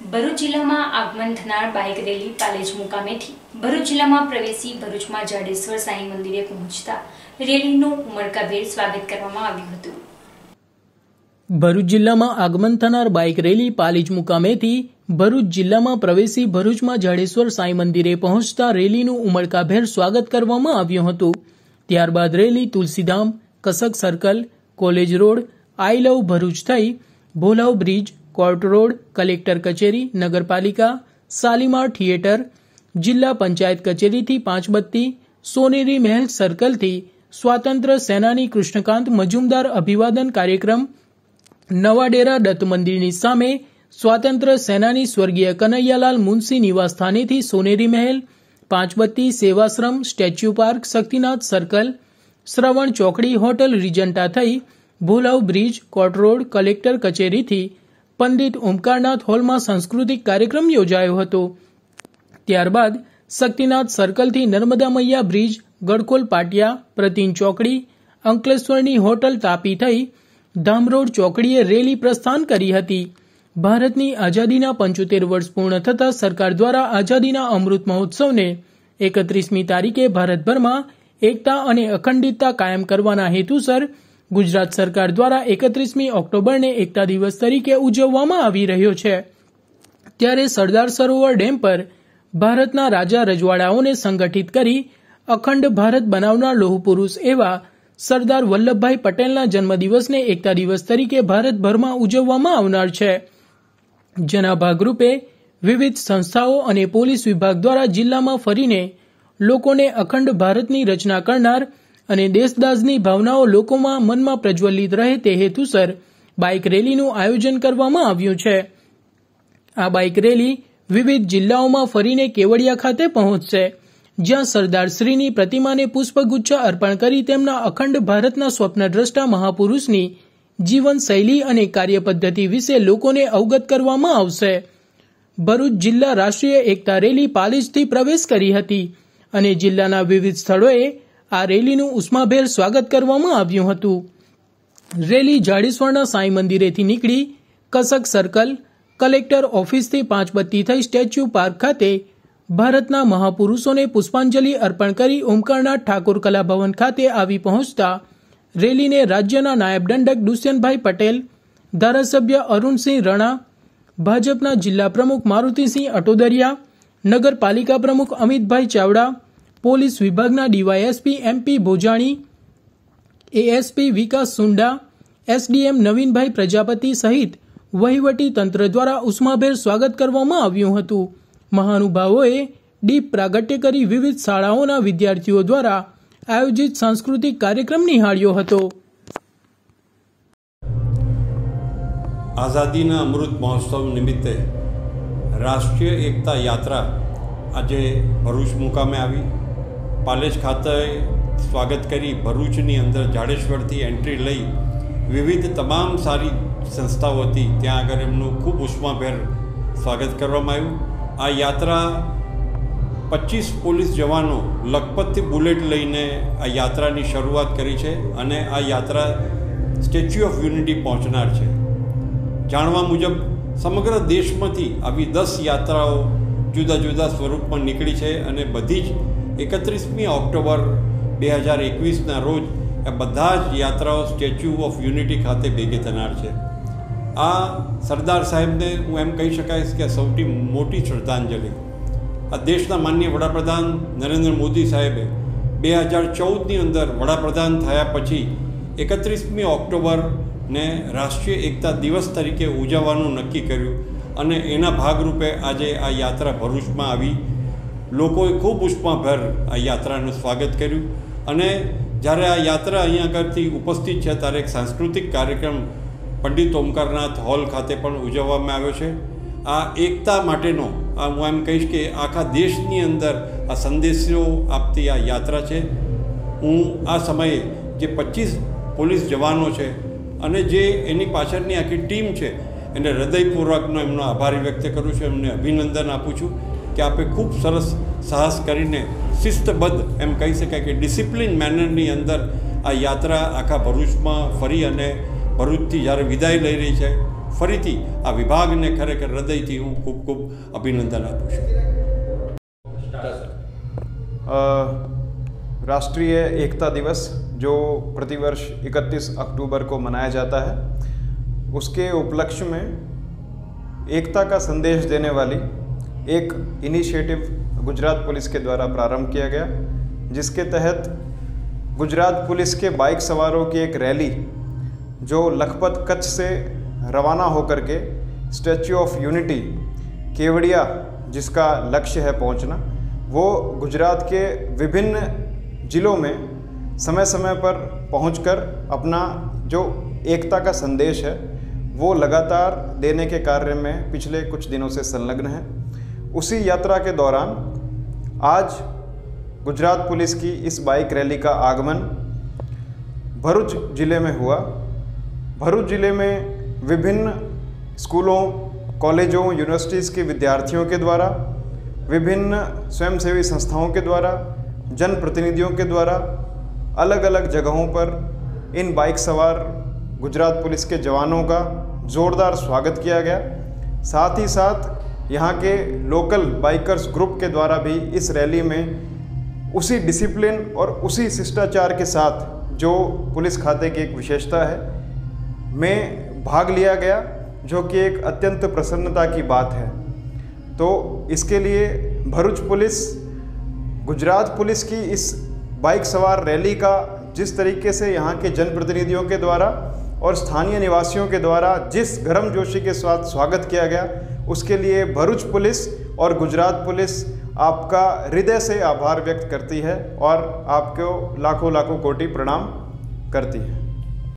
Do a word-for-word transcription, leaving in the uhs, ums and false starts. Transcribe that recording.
ભરૂચ જિલ્લામાં આગમન થનાર બાઇક રેલી પાલેજ મુકામેથી ભરૂચ જિલ્લામાં પ્રવેશી ભરૂચમાં જાડેશ્વર સાંઈ મંદિરે પહોંચતા રેલીનું ઉમળકાભેર સ્વાગત કરવામાં આવ્યું હતું। ભરૂચ જિલ્લામાં આગમન થનાર બાઇક રેલી પાલેજ મુકામેથી ભરૂચ જિલ્લામાં પ્રવેશી ભરૂચમાં જાડેશ્વર સાંઈ મંદિરે પહોંચતા રેલીનું ઉમળકાભેર સ્વાગત કરવામાં આવ્યું હતું। ત્યારબાદ rally Tulsidham, Kasak circle, college road, I love Bharuch થઈ Bholav bridge, court road, collector કચેરી, નગરપાલિકા, શાલીમાર થિયેટર, જિલ્લા પંચાયત કચેરીથી પાંચબત્તી, સોનેરી મહેલ સર્કલથી સ્વાતંત્ર્ય સેનાની કૃષ્ણકાંત મજુમદાર અભિવાદન કાર્યક્રમ, નવાડેરા દત્ત મંદિરની સામે સ્વાતંત્ર્ય સેનાની સ્વર્ગીય કનૈયાલાલ મુનશી નિવાસસ્થાનેથી Soneri Mahal, Panchbatti, Sevashram, statue park, Shaktinath circle, Shravan ચોકડી, હોટલ રીજન્ટા થઈ Bholav bridge, court road, collector કચેરીથી પંડિત ઓમકારનાથ હોલમાં સાંસ્કૃતિક કાર્યક્રમ યોજાયો હતો। ત્યારબાદ શક્તિનાથ સર્કલથી નર્મદા મૈયા બ્રિજ, ગડકોલ પાટિયા, પ્રતિન ચોકડી, અંકલેશ્વરની હોટલ તાપી થઈ ધામરોડ ચોકડીએ રેલી પ્રસ્થાન કરી હતી। ભારતની આઝાદીના પંચોતેર વર્ષ પૂર્ણ થતાં સરકાર દ્વારા આઝાદીના અમૃત મહોત્સવને એકત્રીસમી તારીખે ભારતભરમાં એકતા અને અખંડિતતા કાયમ કરવાના હેતુસર ગુજરાત સરકાર દ્વારા એકત્રીસમી ઓક્ટોબરને એકતા દિવસ તરીકે ઉજવવામાં આવી રહ્યો છે। ત્યારે સરદાર સરોવર ડેમ પર ભારતના રાજા રજવાડાઓને સંગઠિત કરી અખંડ ભારત બનાવનાર લોહપુરુષ એવા સરદાર વલ્લભભાઈ પટેલના જન્મદિવસને એકતા દિવસ તરીકે ભારતભરમાં ઉજવવામાં આવનાર છે। જેના ભાગરૂપે વિવિધ સંસ્થાઓ અને પોલીસ વિભાગ દ્વારા જિલ્લામાં ફરીને લોકોને અખંડ ભારતની રચના કરનાર અને દેશદાઝની ભાવનાઓ લોકોમાં મનમાં પ્રજ્વલિત રહે તે હેતુસર બાઇક રેલીનું આયોજન કરવામાં આવ્યું છે। આ બાઇક રેલી વિવિધ જિલ્લાઓમાં ફરીને કેવડિયા ખાતે પહોંચશે, જ્યાં સરદારશ્રીની પ્રતિમાને પુષ્પગુચ્છ અર્પણ કરી તેમના અખંડ ભારતના સ્વપ્નદ્રષ્ટા મહાપુરુષની જીવનશૈલી અને કાર્યપદ્ધતિ વિશે લોકોને અવગત કરવામાં આવશે। ભરૂચ જિલ્લા રાષ્ટ્રીય એકતા રેલી પાલેજથી પ્રવેશ કરી હતી અને જિલ્લાના વિવિધ સ્થળોએ આ રેલીનું ઉષ્માભેર સ્વાગત કરવામાં આવ્યું હતું। રેલી જાડેશ્વરના સાંઈ મંદિરેથી નીકળી કસક સર્કલ, કલેક્ટર ઓફિસથી પાંચબત્તી થઈ સ્ટેચ્યુ પાર્ક ખાતે ભારતના મહાપુરુષોને પુષ્પાંજલિ અર્પણ કરી ઓમકારનાથ ઠાકોર કલાભવન ખાતે આવી પહોંચતા રેલીને રાજ્યના નાયબ દંડક દુષ્યંતભાઈ પટેલ, ધારાસભ્ય અરુણસિંહ રણા, ભાજપના જિલ્લા પ્રમુખ મારુતિસિંહ અટોદરિયા, નગરપાલિકા પ્રમુખ અમિતભાઈ ચાવડા, પોલીસ વિભાગના DYSP MP Bhojani, ASP Vikas Sunda, SDM Navinbhai Prajapati સહિત વહીવટી તંત્ર દ્વારા ઉષ્માભેર સ્વાગત કરવામાં આવ્યું હતું। મહાનુભાવોએ દીપ પ્રાગટ્ય કરી વિવિધ શાળાઓના વિદ્યાર્થીઓ દ્વારા આયોજિત સાંસ્કૃતિક કાર્યક્રમ નિહાળ્યો હતો। આઝાદીના અમૃત મહોત્સવ નિમિત્તે રાષ્ટ્રીય એકતા યાત્રા આજે ભરૂચ મુકામે આવી। પાલેજ ખાતે સ્વાગત કરી ભરૂચની અંદર જાડેશ્વરથી એન્ટ્રી લઈ વિવિધ તમામ સારી સંસ્થાઓ હતી ત્યાં આગળ એમનું ખૂબ ઉષ્માભેર સ્વાગત કરવામાં આવ્યું। આ યાત્રા પચીસ પોલીસ જવાનો લખપતથી બુલેટ લઈને આ યાત્રાની શરૂઆત કરી છે અને આ યાત્રા સ્ટેચ્યુ ઓફ યુનિટી પહોંચનાર છે। જાણવા મુજબ સમગ્ર દેશમાંથી આવી દસ યાત્રાઓ જુદા જુદા સ્વરૂપમાં નીકળી છે અને બધી જ એકત્રીસમી ઓક્ટોબર બે હજાર એકવીસના રોજ આ બધા જ યાત્રાઓ સ્ટેચ્યુ ઓફ યુનિટી ખાતે ભેગી થનાર છે। આ સરદાર સાહેબને હું એમ કહી શકાય કે સૌથી મોટી શ્રદ્ધાંજલિ આ દેશના માનનીય વડાપ્રધાન નરેન્દ્ર મોદી સાહેબે બે હજાર ચૌદની અંદર વડાપ્રધાન થયા પછી એકત્રીસમી ઓક્ટોબરને રાષ્ટ્રીય એકતા દિવસ તરીકે ઉજવવાનું નક્કી કર્યું અને એના ભાગરૂપે આજે આ યાત્રા ભરૂચમાં આવી। લોકોએ ખૂબ ઉષ્માભેર આ યાત્રાનું સ્વાગત કર્યું અને જ્યારે આ યાત્રા અહીંયા આગળથી ઉપસ્થિત છે ત્યારે એક સાંસ્કૃતિક કાર્યક્રમ પંડિત ઓમકારનાથ હોલ ખાતે પણ ઉજવવામાં આવ્યો છે। આ એકતા માટેનો આ હું એમ કહીશ કે આખા દેશની અંદર આ સંદેશો આપતી આ યાત્રા છે। હું આ સમયે જે પચીસ પોલીસ જવાનો છે અને જે એની પાછળની આખી ટીમ છે એને હૃદયપૂર્વકનો એમનો આભાર વ્યક્ત કરું છું, એમને અભિનંદન આપું છું કે આપે ખૂબ સરસ સાહસ કરીને શિસ્તબદ્ધ એમ કહી શકાય કે ડિસિપ્લિન મેનરની અંદર આ યાત્રા આખા ભરૂચમાં ફરી અને ભરૂચથી જ્યારે વિદાય લઈ રહી છે ફરીથી આ વિભાગને ખરેખર હૃદયથી હું ખૂબ ખૂબ અભિનંદન આપું છું. राष्ट्रीय एकता दिवस जो प्रतिवर्ष इकतीस अक्टूबर को मनाया जाता है, उसके उपलक्ष्य में एकता का संदेश देने वाली एक इनिशिएटिव गुजरात पुलिस के द्वारा प्रारंभ किया गया, जिसके तहत गुजरात पुलिस के बाइक सवारों की एक रैली जो लखपत कच्छ से रवाना होकर के स्टैच्यू ऑफ यूनिटी केवड़िया, जिसका लक्ष्य है पहुंचना, वो गुजरात के विभिन्न ज़िलों में समय समय पर पहुंचकर अपना जो एकता का संदेश है वो लगातार देने के कार्य में पिछले कुछ दिनों से संलग्न है. उसी यात्रा के दौरान आज गुजरात पुलिस की इस बाइक रैली का आगमन भरूच ज़िले में हुआ. भरूच ज़िले में विभिन्न स्कूलों, कॉलेजों, यूनिवर्सिटीज़ के विद्यार्थियों के द्वारा, विभिन्न स्वयंसेवी संस्थाओं के द्वारा, जनप्रतिनिधियों के द्वारा अलग अलग जगहों पर इन बाइक सवार गुजरात पुलिस के जवानों का ज़ोरदार स्वागत किया गया. साथ ही साथ यहाँ के लोकल बाइकर्स ग्रुप के द्वारा भी इस रैली में उसी डिसिप्लिन और उसी शिष्टाचार के साथ जो पुलिस खाते की एक विशेषता है में भाग लिया गया, जो कि एक अत्यंत प्रसन्नता की बात है. तो इसके लिए भरूच पुलिस गुजरात पुलिस की इस बाइक सवार रैली का जिस तरीके से यहाँ के जनप्रतिनिधियों के द्वारा और स्थानीय निवासियों के द्वारा जिस गर्मजोशी के साथ स्वागत किया गया, उसके लिए भरूच पुलिस और गुजरात पुलिस आपका हृदय से आभार व्यक्त करती है और आपको लाखों लाखों कोटि प्रणाम करती है.